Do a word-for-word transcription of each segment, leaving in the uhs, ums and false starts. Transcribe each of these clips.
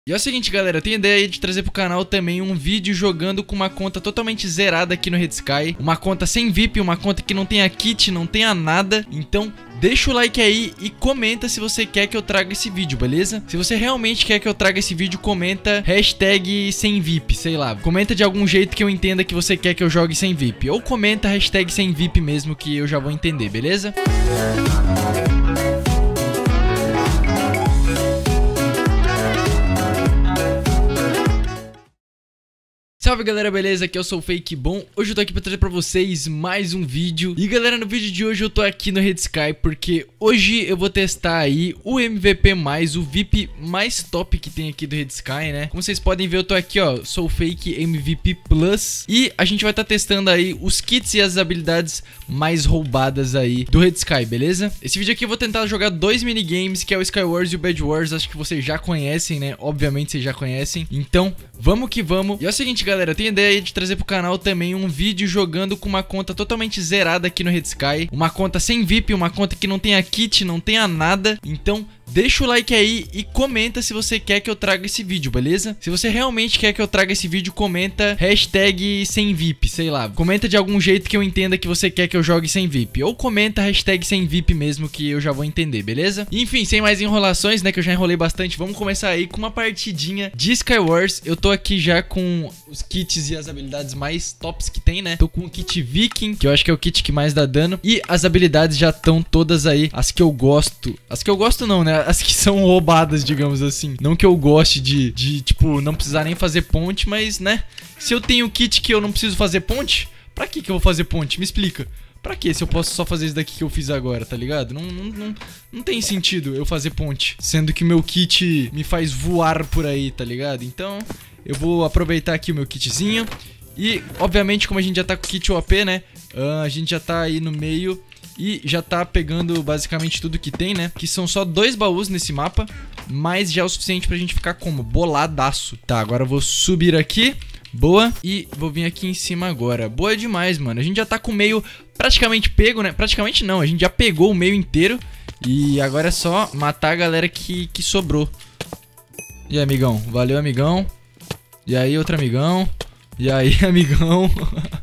E é o seguinte, galera, eu tenho ideia de trazer pro canal também um vídeo jogando com uma conta totalmente zerada aqui no Red Sky. Uma conta sem V I P, uma conta que não tenha kit, não tenha nada. Então deixa o like aí e comenta se você quer que eu traga esse vídeo, beleza? Se você realmente quer que eu traga esse vídeo, comenta hashtag sem V I P, sei lá. Comenta de algum jeito que eu entenda que você quer que eu jogue sem V I P. Ou comenta hashtag sem V I P mesmo, que eu já vou entender, beleza? Salve galera, beleza? Aqui eu sou o Fake Bom. Hoje eu tô aqui pra trazer pra vocês mais um vídeo. E galera, no vídeo de hoje eu tô aqui no Red Sky porque hoje eu vou testar aí o M V P mais, o V I P mais top que tem aqui do Red Sky, né? Como vocês podem ver, eu tô aqui, ó, sou o Fake M V P Plus. E a gente vai estar tá testando aí os kits e as habilidades mais roubadas aí do Red Sky, beleza? Esse vídeo aqui eu vou tentar jogar dois minigames, que é o Sky Wars e o Bed Wars. Acho que vocês já conhecem, né? Obviamente vocês já conhecem. Então, vamos que vamos. E é o seguinte, galera. Galera, eu tenho ideia de trazer pro canal também um vídeo jogando com uma conta totalmente zerada aqui no Red Sky. Uma conta sem V I P, uma conta que não tenha kit, não tenha nada. Então deixa o like aí e comenta se você quer que eu traga esse vídeo, beleza? Se você realmente quer que eu traga esse vídeo, comenta hashtag sem V I P, sei lá. Comenta de algum jeito que eu entenda que você quer que eu jogue sem V I P. Ou comenta hashtag sem V I P mesmo, que eu já vou entender, beleza? Enfim, sem mais enrolações, né, que eu já enrolei bastante, vamos começar aí com uma partidinha de Sky Wars. Eu tô aqui já com os kits e as habilidades mais tops que tem, né? Tô com o kit Viking, que eu acho que é o kit que mais dá dano. E as habilidades já estão todas aí, as que eu gosto. As que eu gosto não, né? As que são roubadas, digamos assim. Não que eu goste de, de, tipo, não precisar nem fazer ponte, mas, né? Se eu tenho kit que eu não preciso fazer ponte, pra que que eu vou fazer ponte? Me explica. Pra que se eu posso só fazer isso daqui que eu fiz agora, tá ligado? Não, não, não, não tem sentido eu fazer ponte, sendo que meu kit me faz voar por aí, tá ligado? Então eu vou aproveitar aqui o meu kitzinho. E, obviamente, como a gente já tá com o kit O P, né? Uh, a gente já tá aí no meio e já tá pegando basicamente tudo que tem, né? Que são só dois baús nesse mapa, mas já é o suficiente pra gente ficar como? Boladaço. Tá, agora eu vou subir aqui. Boa. E vou vir aqui em cima agora. Boa demais, mano. A gente já tá com o meio praticamente pego, né? Praticamente não, a gente já pegou o meio inteiro. E agora é só matar a galera que, que sobrou. E aí, amigão? Valeu, amigão. E aí, outro amigão. E aí, amigão.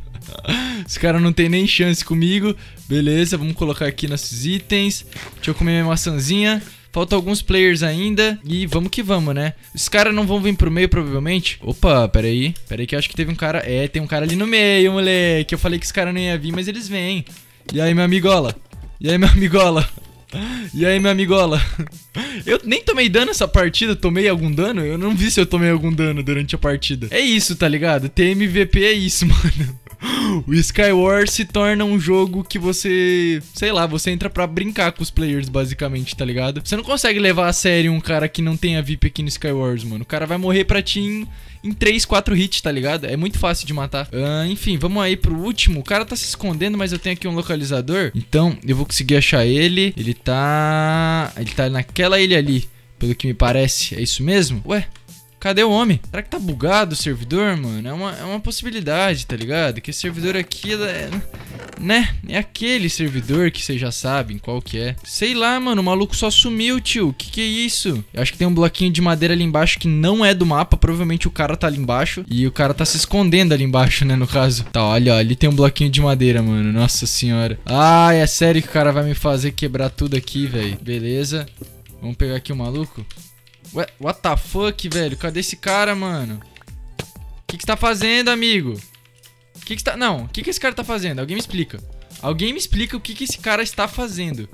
Os caras não tem nem chance comigo. Beleza, vamos colocar aqui nossos itens. Deixa eu comer minha maçãzinha. Faltam alguns players ainda. E vamos que vamos, né? Os caras não vão vir pro meio, provavelmente. Opa, peraí. Peraí que eu acho que teve um cara... É, tem um cara ali no meio, moleque. Eu falei que os caras não iam vir, mas eles vêm. E aí, meu amigola? E aí, meu amigola? E aí, meu amigola? Eu nem tomei dano nessa partida. Tomei algum dano? Eu não vi se eu tomei algum dano durante a partida. É isso, tá ligado? T M V P é isso, mano. O Sky Wars se torna um jogo que você... Sei lá, você entra pra brincar com os players, basicamente, tá ligado? Você não consegue levar a sério um cara que não tenha V I P aqui no Sky Wars, mano. O cara vai morrer pra ti em, em três, quatro hits, tá ligado? É muito fácil de matar. uh, Enfim, vamos aí pro último. O cara tá se escondendo, mas eu tenho aqui um localizador. Então, eu vou conseguir achar ele. Ele tá... Ele tá naquela ilha ali, pelo que me parece. É isso mesmo? Ué? Cadê o homem? Será que tá bugado o servidor, mano? É uma, é uma possibilidade, tá ligado? Que esse servidor aqui é... Né? É aquele servidor que vocês já sabem qual que é. Sei lá, mano. O maluco só sumiu, tio. Que que é isso? Eu acho que tem um bloquinho de madeira ali embaixo que não é do mapa. Provavelmente o cara tá ali embaixo. E o cara tá se escondendo ali embaixo, né? No caso. Tá, olha, ó. Ali tem um bloquinho de madeira, mano. Nossa senhora. Ah, é sério que o cara vai me fazer quebrar tudo aqui, velho. Beleza. Vamos pegar aqui o maluco. Ué, what the fuck, velho? Cadê esse cara, mano? O que que você tá fazendo, amigo? O que que você tá... Não, o que que esse cara tá fazendo? Alguém me explica. Alguém me explica o que que esse cara está fazendo.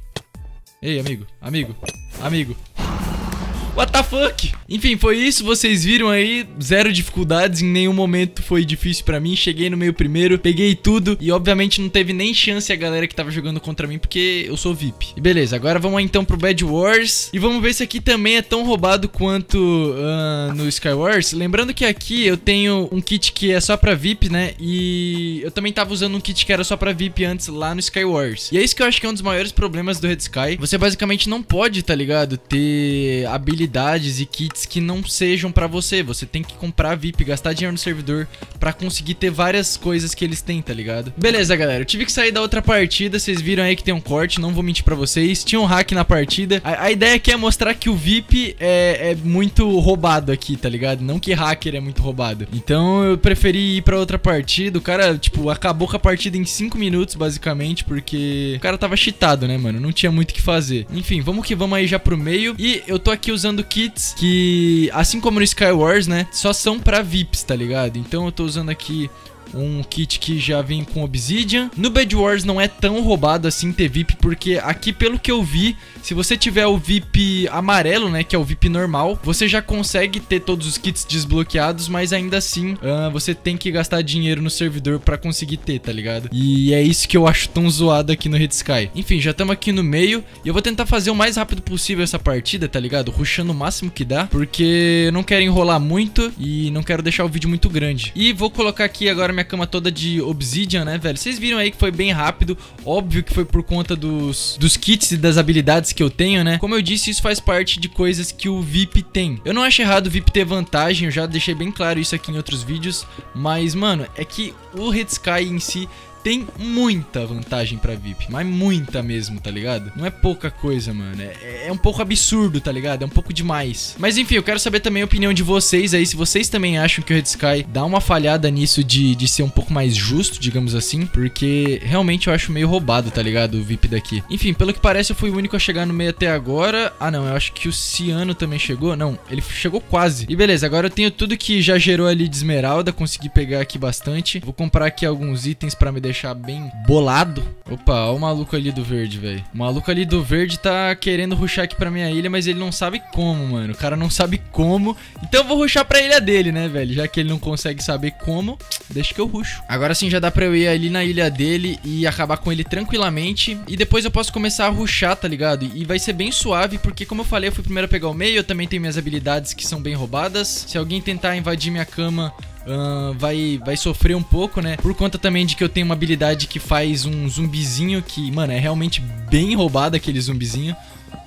Ei, amigo, amigo, amigo. What the fuck? Enfim, foi isso, vocês viram aí. Zero dificuldades, em nenhum momento foi difícil pra mim. Cheguei no meio primeiro, peguei tudo. E obviamente não teve nem chance a galera que tava jogando contra mim, porque eu sou V I P. E beleza, agora vamos então pro Bed Wars. E vamos ver se aqui também é tão roubado quanto uh, no Sky Wars. Lembrando que aqui eu tenho um kit que é só pra V I P, né? E eu também tava usando um kit que era só pra V I P antes lá no Sky Wars. E é isso que eu acho que é um dos maiores problemas do Red Sky. Você basicamente não pode, tá ligado? Ter habilidade habilidades e kits que não sejam pra você. Você tem que comprar V I P, gastar dinheiro no servidor pra conseguir ter várias coisas que eles têm, tá ligado? Beleza, galera, eu tive que sair da outra partida. Vocês viram aí que tem um corte, não vou mentir pra vocês. Tinha um hack na partida. A, a ideia aqui é mostrar que o V I P é, é muito roubado aqui, tá ligado? Não que hacker é muito roubado. Então eu preferi ir pra outra partida. O cara, tipo, acabou com a partida em cinco minutos, basicamente, porque o cara tava cheatado, né, mano? Não tinha muito o que fazer. Enfim, vamos que vamos aí já pro meio. E eu tô aqui usando kits que, assim como no Skywars, né, só são pra V I Ps, tá ligado? Então eu tô usando aqui um kit que já vem com Obsidian. No Bed Wars não é tão roubado assim ter V I P, porque aqui, pelo que eu vi, se você tiver o V I P amarelo, né, que é o V I P normal, você já consegue ter todos os kits desbloqueados, mas ainda assim, uh, você tem que gastar dinheiro no servidor pra conseguir ter, tá ligado? E é isso que eu acho tão zoado aqui no Red Sky. Enfim, já estamos aqui no meio e eu vou tentar fazer o mais rápido possível essa partida, tá ligado? Rushando o máximo que dá, porque eu não quero enrolar muito e não quero deixar o vídeo muito grande. E vou colocar aqui agora minha cama toda de Obsidian, né, velho? Vocês viram aí que foi bem rápido. Óbvio que foi por conta dos, dos kits e das habilidades que eu tenho, né? Como eu disse, isso faz parte de coisas que o V I P tem. Eu não acho errado o V I P ter vantagem, eu já deixei bem claro isso aqui em outros vídeos. Mas, mano, é que o Red Sky em si tem muita vantagem pra V I P, mas muita mesmo, tá ligado? Não é pouca coisa, mano, é, é um pouco absurdo, tá ligado? É um pouco demais. Mas enfim, eu quero saber também a opinião de vocês aí, se vocês também acham que o Red Sky dá uma falhada nisso de, de ser um pouco mais justo, digamos assim, porque realmente eu acho meio roubado, tá ligado? O V I P daqui. Enfim, pelo que parece eu fui o único a chegar no meio até agora. Ah não, eu acho que o Ciano também chegou. Não, ele chegou quase. E beleza, agora eu tenho tudo que já gerou ali de esmeralda, consegui pegar aqui bastante. Vou comprar aqui alguns itens pra me deixar deixar bem bolado. Opa, ó o maluco ali do verde, velho. O maluco ali do verde tá querendo rushar aqui pra minha ilha, mas ele não sabe como, mano. O cara não sabe como. Então eu vou rushar pra ilha dele, né, velho? Já que ele não consegue saber como, deixa que eu rusho. Agora sim já dá pra eu ir ali na ilha dele e acabar com ele tranquilamente. E depois eu posso começar a rushar, tá ligado? E vai ser bem suave, porque como eu falei, eu fui primeiro a pegar o meio. Eu também tenho minhas habilidades que são bem roubadas. Se alguém tentar invadir minha cama, Uh, vai, vai sofrer um pouco, né? Por conta também de que eu tenho uma habilidade que faz um zumbizinho que, mano, é realmente bem roubado aquele zumbizinho.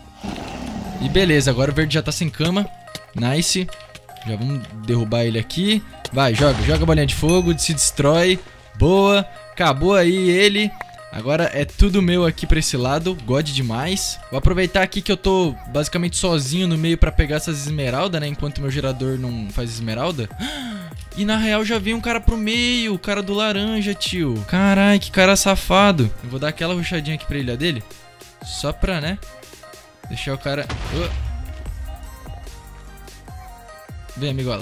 E beleza, agora o verde já tá sem cama. Nice. Já vamos derrubar ele aqui. Vai, joga, joga a bolinha de fogo, se destrói. Boa, acabou aí ele. Agora é tudo meu aqui pra esse lado. God demais. Vou aproveitar aqui que eu tô basicamente sozinho no meio pra pegar essas esmeraldas, né? Enquanto meu gerador não faz esmeralda. E na real já veio um cara pro meio, o cara do laranja, tio. Carai, que cara safado. Eu vou dar aquela rushadinha aqui pra ilha dele. Só pra, né? Deixar o cara... Uh. Vem, amigola.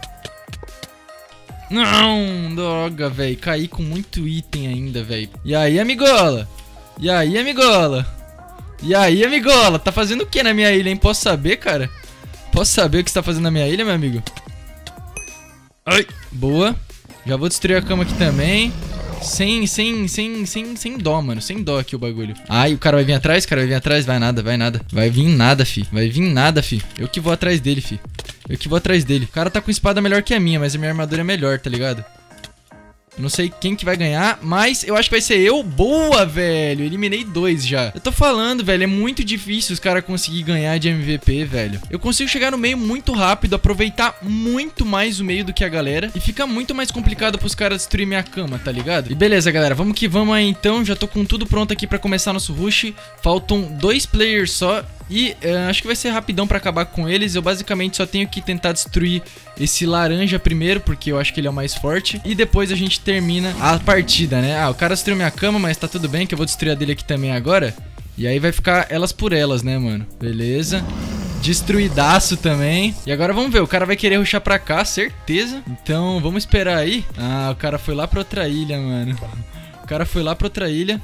Não, droga, velho. Caí com muito item ainda, velho. E aí, amigola? E aí, amigola? E aí, amigola? Tá fazendo o que na minha ilha, hein? Posso saber, cara? Posso saber o que você tá fazendo na minha ilha, meu amigo? Ai, boa. Já vou destruir a cama aqui também. Sem, sem, sem, sem, sem dó, mano. Sem dó aqui o bagulho. Ai, o cara vai vir atrás, o cara vai vir atrás. Vai nada, vai nada. Vai vir nada, fi. Vai vir nada, fi. Eu que vou atrás dele, fi. Eu que vou atrás dele. O cara tá com espada melhor que a minha, mas a minha armadura é melhor, tá ligado? Não sei quem que vai ganhar, mas eu acho que vai ser eu. Boa, velho. Eliminei dois já. Eu tô falando, velho, é muito difícil os caras conseguir ganhar de M V P, velho. Eu consigo chegar no meio muito rápido, aproveitar muito mais o meio do que a galera. E fica muito mais complicado pros caras destruir minha cama, tá ligado? E beleza, galera, vamos que vamos aí então. Já tô com tudo pronto aqui pra começar nosso rush. Faltam dois players só. E uh, acho que vai ser rapidão pra acabar com eles. Eu basicamente só tenho que tentar destruir esse laranja primeiro, porque eu acho que ele é o mais forte. E depois a gente termina a partida, né? Ah, o cara destruiu minha cama, mas tá tudo bem, que eu vou destruir a dele aqui também agora. E aí vai ficar elas por elas, né, mano? Beleza. Destruidaço também. E agora vamos ver, o cara vai querer rushar pra cá, certeza. Então vamos esperar aí. Ah, o cara foi lá pra outra ilha, mano. O cara foi lá pra outra ilha.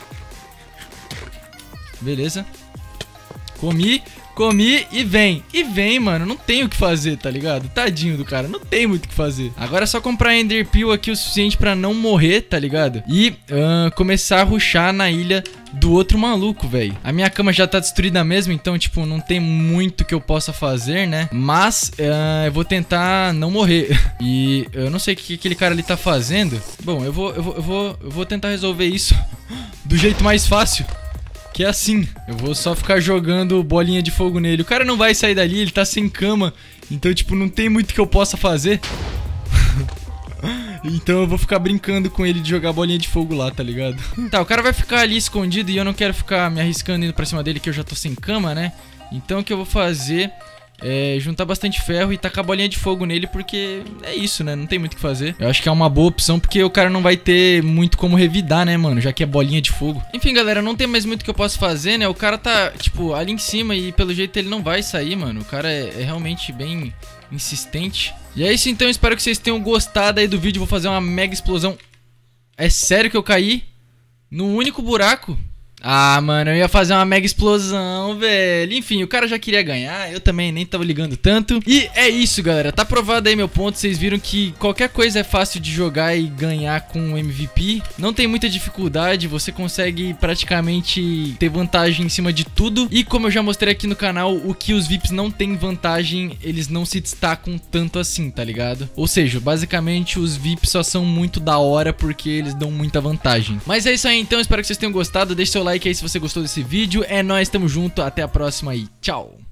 Beleza. Comi, comi e vem. E vem, mano. Não tem o que fazer, tá ligado? Tadinho do cara. Não tem muito o que fazer. Agora é só comprar Ender Peel aqui o suficiente pra não morrer, tá ligado? E uh, começar a rushar na ilha do outro maluco, velho. A minha cama já tá destruída mesmo, então, tipo, não tem muito que eu possa fazer, né? Mas uh, eu vou tentar não morrer. E eu não sei o que aquele cara ali tá fazendo. Bom, eu vou, eu vou, eu vou, eu vou tentar resolver isso do jeito mais fácil. que é assim. Eu vou só ficar jogando bolinha de fogo nele. O cara não vai sair dali, ele tá sem cama. Então, tipo, não tem muito que eu possa fazer. Então eu vou ficar brincando com ele de jogar bolinha de fogo lá, tá ligado? Tá, o cara vai ficar ali escondido e eu não quero ficar me arriscando indo pra cima dele, que eu já tô sem cama, né? Então o que eu vou fazer é juntar bastante ferro e tacar bolinha de fogo nele, porque é isso, né? Não tem muito o que fazer. Eu acho que é uma boa opção, porque o cara não vai ter muito como revidar, né, mano? Já que é bolinha de fogo. Enfim, galera, não tem mais muito que eu possa fazer, né? O cara tá, tipo, ali em cima e pelo jeito ele não vai sair, mano. O cara é, é realmente bem insistente. E é isso então, espero que vocês tenham gostado aí do vídeo. Vou fazer uma mega explosão. É sério que eu caí no único buraco? Ah, mano, eu ia fazer uma mega explosão, velho. Enfim, o cara já queria ganhar, eu também nem tava ligando tanto. E é isso, galera, tá provado aí meu ponto. Vocês viram que qualquer coisa é fácil de jogar e ganhar com o M V P. Não tem muita dificuldade, você consegue praticamente ter vantagem em cima de tudo. E como eu já mostrei aqui no canal, o que os V I Ps não tem vantagem, eles não se destacam tanto assim, tá ligado? Ou seja, basicamente os V I Ps só são muito da hora porque eles dão muita vantagem. Mas é isso aí então, espero que vocês tenham gostado. Deixe seu like aí se você gostou desse vídeo. É nóis, tamo junto, até a próxima e tchau!